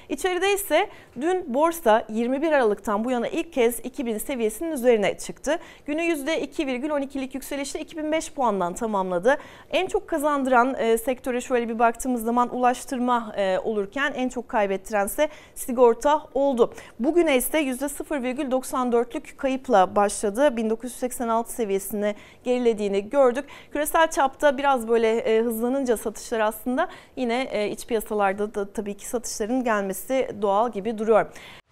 İçeride ise dün borsa 21 Aralık'tan bu yana ilk kez 2000 seviyesinin üzerine çıktı. Günü %2,12'lik yükselişle 2005 puandan tamamladı. En çok kazandıran sektöre şöyle bir baktığımız zaman ulaştırma olurken en çok kaybettirense sigorta oldu. Bugüne ise %0,94'lük kayıpla başladı. 1986 seviyesine gerilediğini gördük. Küresel çapta biraz böyle hızlanınca satışlar aslında yine iç piyasalarda da tabii ki satışların gelmesi doğal gibi duruyor.